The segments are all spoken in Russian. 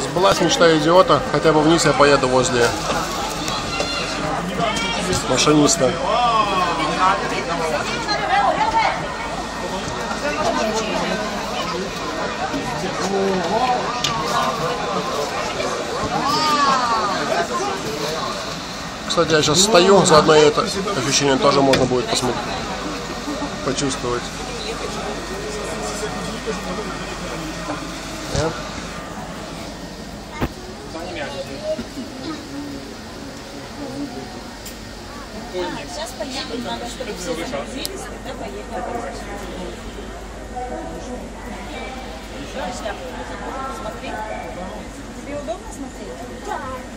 Сбылась мечта идиота, хотя бы вниз я поеду возле машиниста. Кстати, я сейчас стою, заодно и это ощущение тоже можно будет посмотреть, почувствовать. Сейчас поедем, надо, чтобы все загрузились, тогда поедем. Смотри. Тебе удобно смотреть? Да.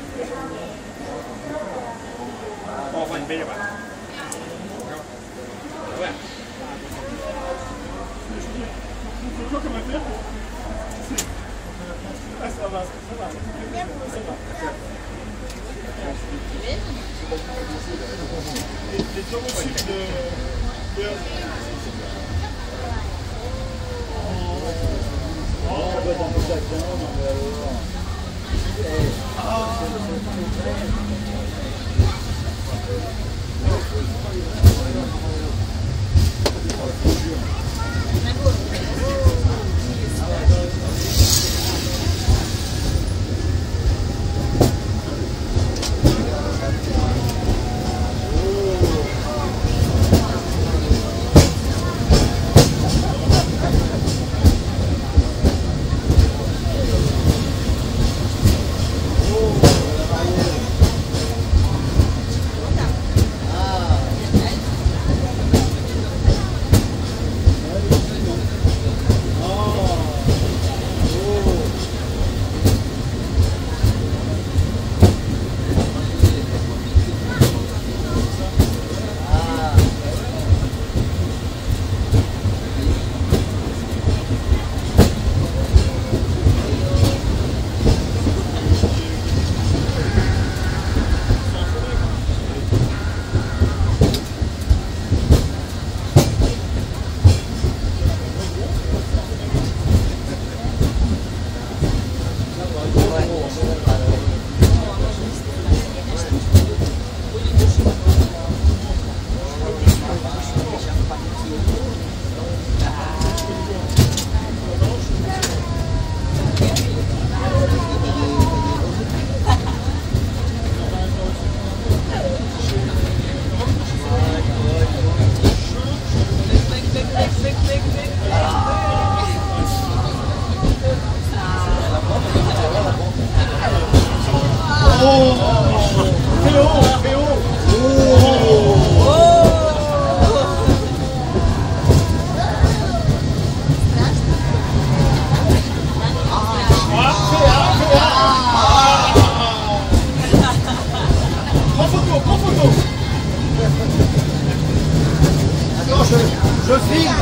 Je filme.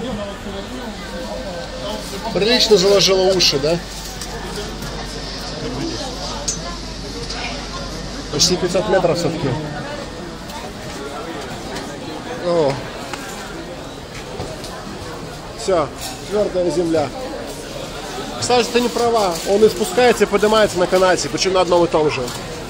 Прилично заложило уши, да? Почти 500 метров все-таки. О. Все, твердая земля. Кстати, ты не права. Он и спускается, и поднимается на канате, причем на одном и том же.